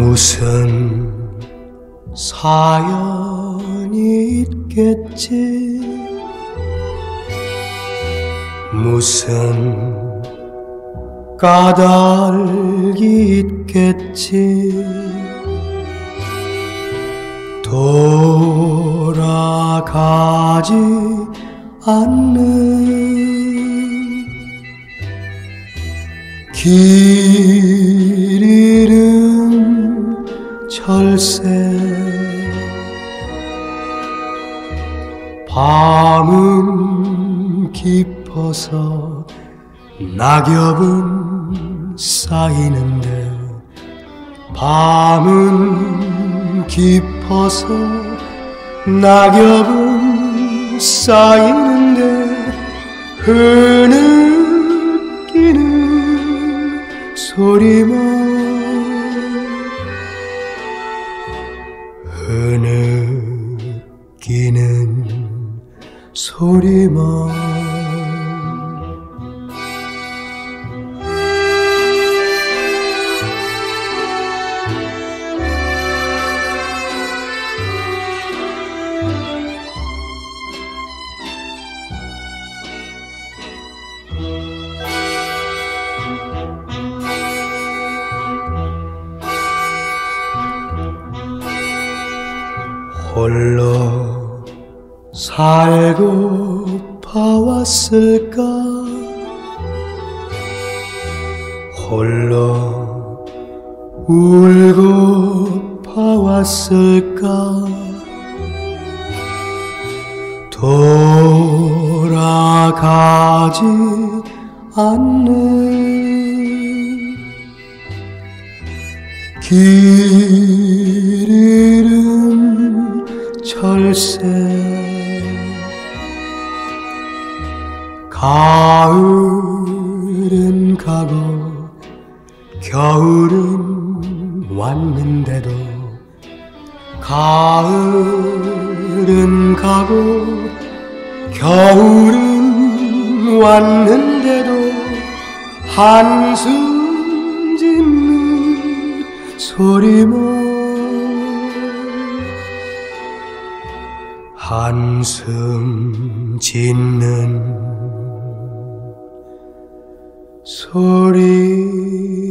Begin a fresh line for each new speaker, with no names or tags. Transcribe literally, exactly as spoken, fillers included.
무슨 사연이 있겠지, 무슨 까닭이 있겠지. 돌아가지 않는 길 잃은 철새, 밤은 깊어서 낙엽은 쌓이는데, 밤은 깊어서 낙엽은 쌓이는데, 흐느끼는 소리만, 흐느끼는 소리만. 홀로 살고파 왔을까, 홀로 울고파 왔을까. 돌아가지 않는 길 잃은 철새, 가을은 가고 겨울은 왔는데도, 가을은 가고 겨울은 왔는데도 한숨 짓는 소리만, 한숨 짓는 소리.